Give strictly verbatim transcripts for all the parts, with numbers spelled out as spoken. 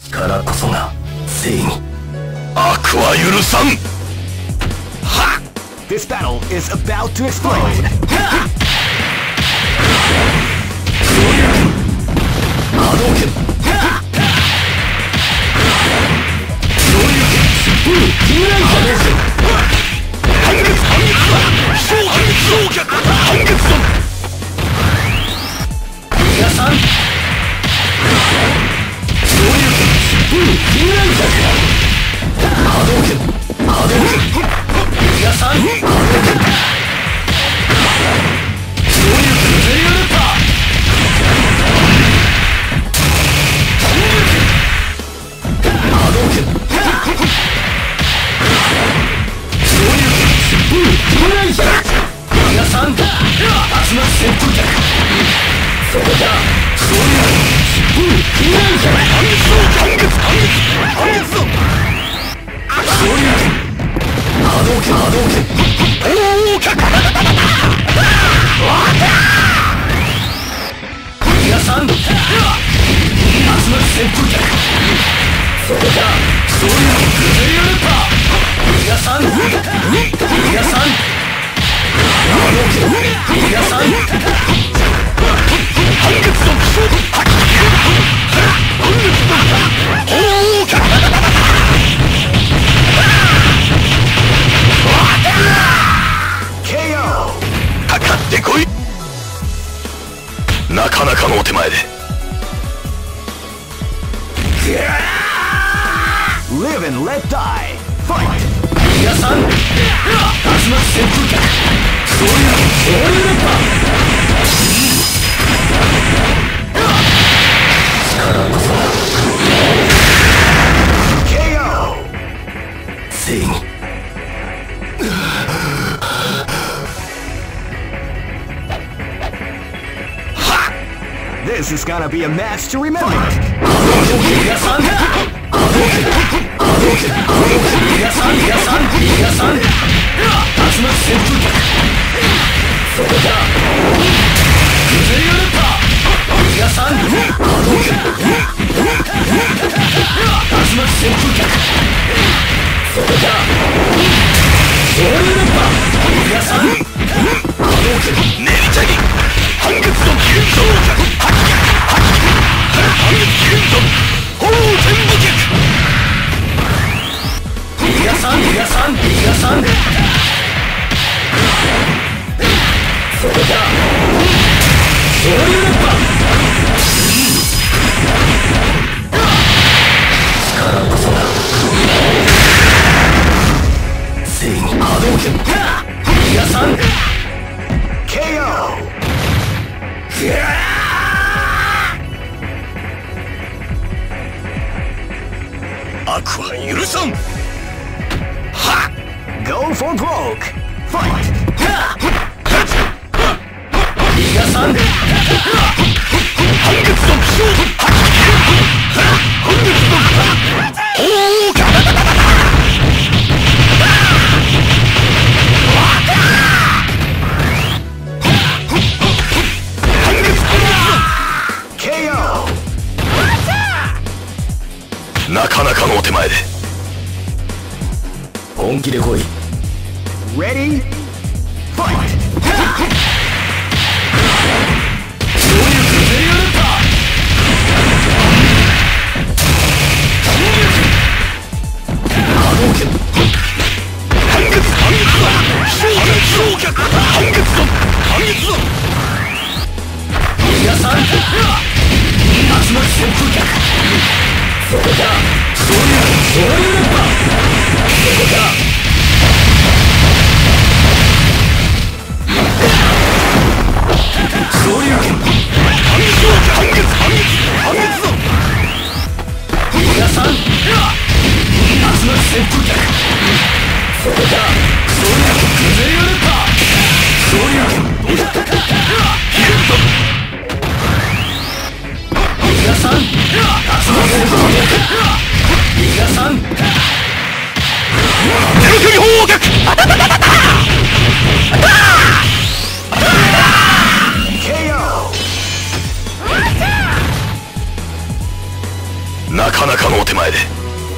力こそが正義。悪は許さん。はっ This battle is about to explode. Live and let die. Fight. 皆さん、竜巻旋風脚。そういうそういう連覇。力こそ ケーオー 正義。This is gonna be a match to remember. 皆さん、皆さん、皆さん、皆さん、竜巻旋風脚。それじゃ崩れる連覇。皆さん、竜巻旋風脚。それじゃそういう連覇。皆さん、練りチャギ半月と急走脚。半月急走鳳天武脚。皆さん、皆さん、皆さん。それじゃそういう連覇。力こそが正義。波動拳。皆さん ケーオー。 悪は許さん。はっ Go for broke. Fight. 皆さん半月の負傷。半月のおおかなかなかのお手前で。本気で来い。Ready? Fight! そういう崩れる連覇。波動拳。半月半月だ。負傷脚。半月だ。半月だ。皆さん、竜巻旋風脚。それじゃそういうそういう連覇。それじゃそういう剣。半月半月半月半月だ。皆さん、竜巻旋風脚。それじゃそういう崩れる連覇。そういう剣どうした。ひれるぞ。皆さん、皆さん、手の距離砲脚。ケーオー。なかなかかのお手前で。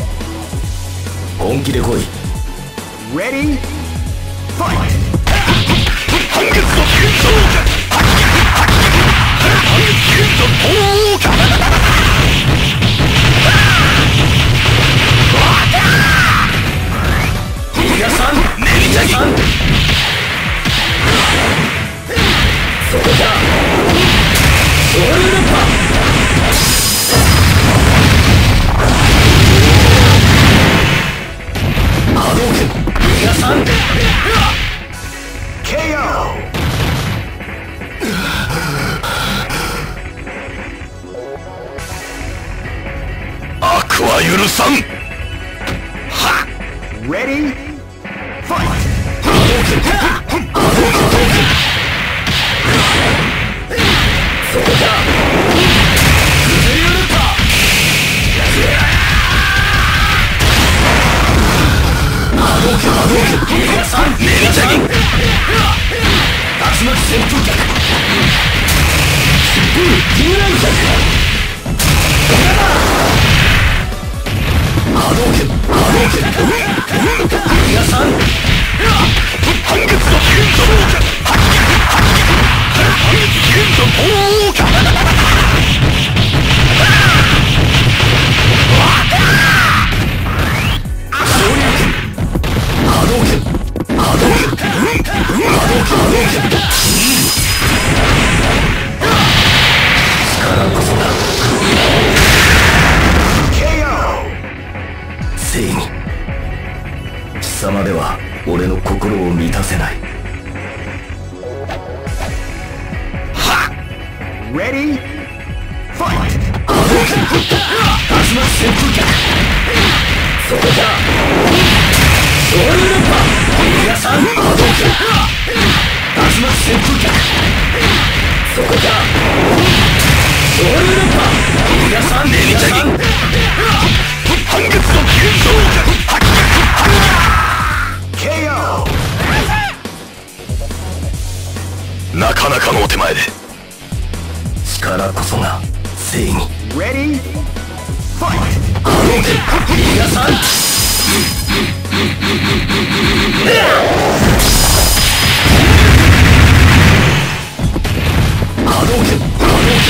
本気で来い。 Ready? Fight! 半月の剣道半月剣道効果。 皆さん、 ネリチャギ。 そこじゃ。ソウルレッパ。波動拳。皆さん。 ケーオー! 悪は許さん。はっ。 Ready? Fight! 波動拳。波動拳。そこじゃ。崩れるか。波動拳。波動拳。皆さん。 ネリチャギ。 竜巻旋風脚。疾風金乱脚。波動拳。波動拳。皆さん。 半月の剣道半月剣道効果。 昇竜拳。波動拳。波動拳。波動拳。波動拳。力こそがケーオー! 正義。貴様では俺の心を満たせない。 Ready? Fight! 波動拳。竜巻旋風脚。そこじゃ。ソウルレッパ。皆さん。波動拳。竜巻旋風脚。そこじゃ。ソウルレッパ。皆さん。 ネリチャギ。半月の剣道ケーオー! なかなかのお手前で。 力こそが正義。 Ready? Fight! 波動拳。皆さん。波動拳。波動拳。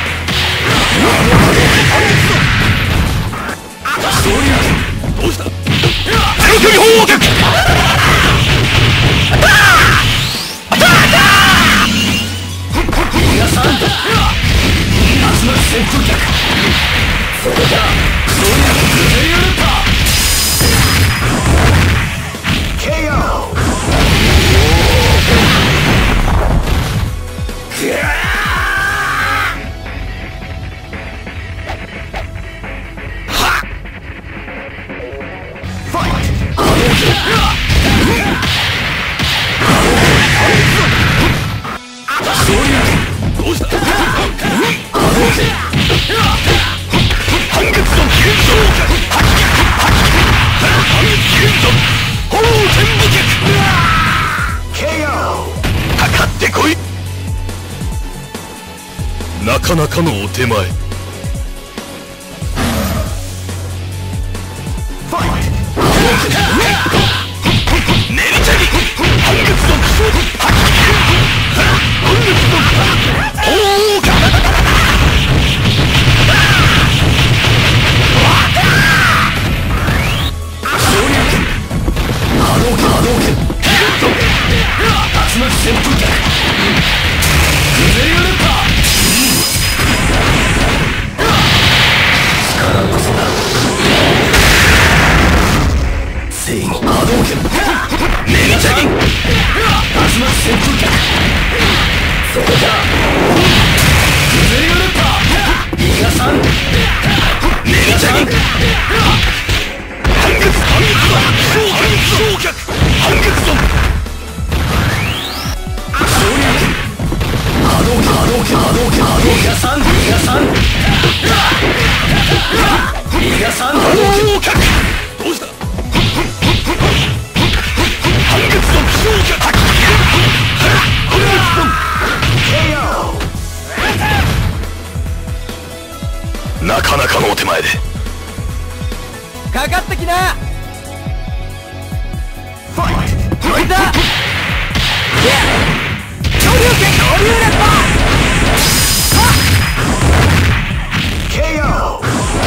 昇竜拳。 どうした。ゼロ距離砲撃。 皆さん。竜巻旋風脚。そこじゃ。昇竜拳。崩れるか。 ケーオー! どうした。 波動拳。 半月の剣道半月剣道砲天武脚。 ケーオー! かかってこい。なかなかのお手前。ネリチャギ。半月のクソ。半月の砲火。 昇竜拳。波動拳。波動拳。竜巻旋風脚。崩れるか。力こそが正義。波動拳。 ネリチャギ。 竜巻旋風脚。そこじゃ。崩れるか。皆さん。 ネリチャギ。半月半月の焼却。半月の昇竜拳。波動拳。波動拳。波動拳。波動拳。皆さん。皆さん。皆さん。波動拳。 どうした。半月の焼却。半月のケーオー! なかなかのお手前で。 かかってきな。 ファイト。 こいた。昇竜拳昇竜連覇。 ケーオー。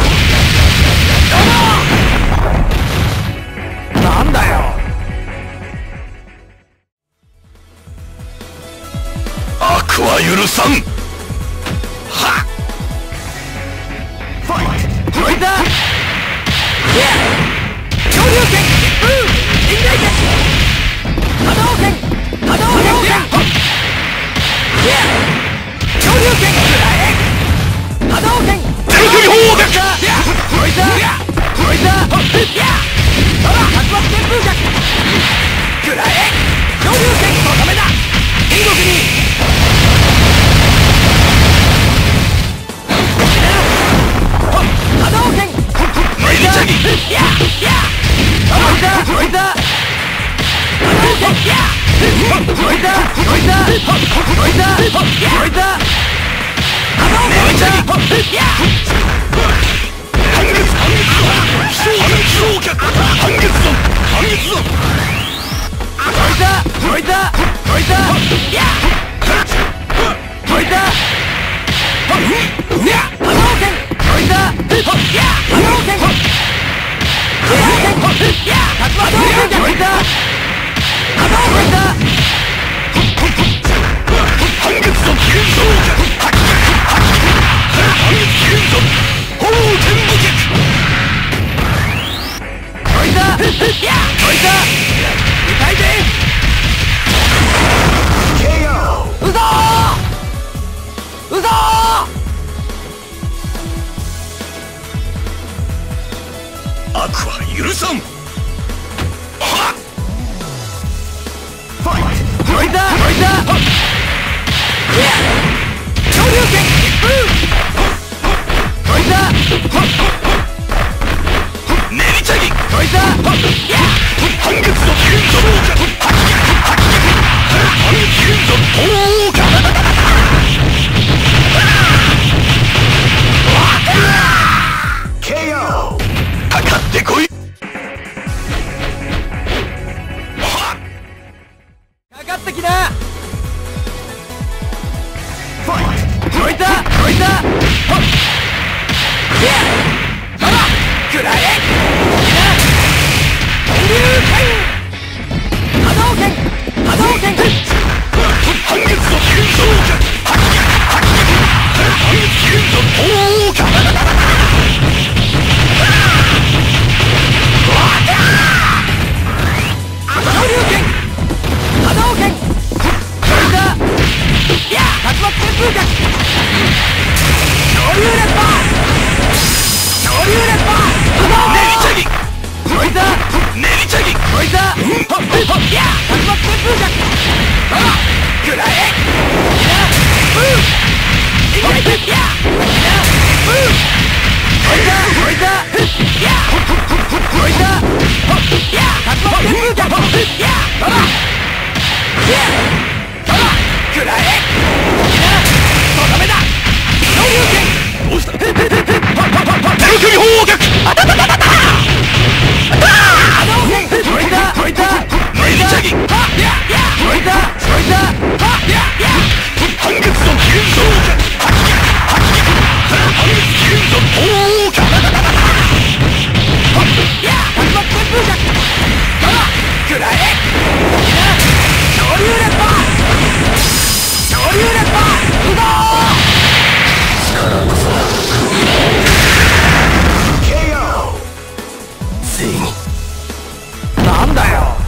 なんだよ。 悪は許さん。はっ。 ファイト。 こいた。昇竜拳疾風臨雷拳波動拳波動拳昇竜拳くらえ波動拳天空砲撃。 こいたこいたほら白髪旋風脚くらえ昇竜拳とどめだ天国に波動拳こいたこいたこいた波動拳こいたこいたこいたこいた波動拳こいた反撃反撃反撃反撃ぞ反撃ぞ。 こいたこいたこいたこいた波動拳こいた波動拳波動拳こいた波動こいた反撃ぞ急増反撃急増砲天武撃。 こいたこいた痛いぜ。 ケーオー。 うぞーうぞー悪は許さん。はっ。 ファイト。 こいたこいた昇竜拳疾風こいた練りチャギこいた反撃ぞ急増反撃急増砲火。 ケーオー。 かかってこい。 かかってきな。 ファイト。 こいたこいたほっほらくらえ天竜拳波動拳波動拳反撃ぞ急増反撃急増砲火。 昇竜拳波動拳こいた白髪旋風脚昇竜連覇昇竜連覇練りチャギこいた練りチャギこいた白髪旋風脚ほらくらえふう臨雷拳ふうこいたこいたこいた白髪旋風脚ほらほらくらえとどめだ昇竜拳どうした。天空砲撃。あたたたたた。 波動拳こいたこいた練りチャギこいたこいた反撃ぞ急増反撃急増砲火。 白髪旋風脚ほらくらえ昇竜連覇昇竜連覇うぞケーオー。 ついにーなんだよ。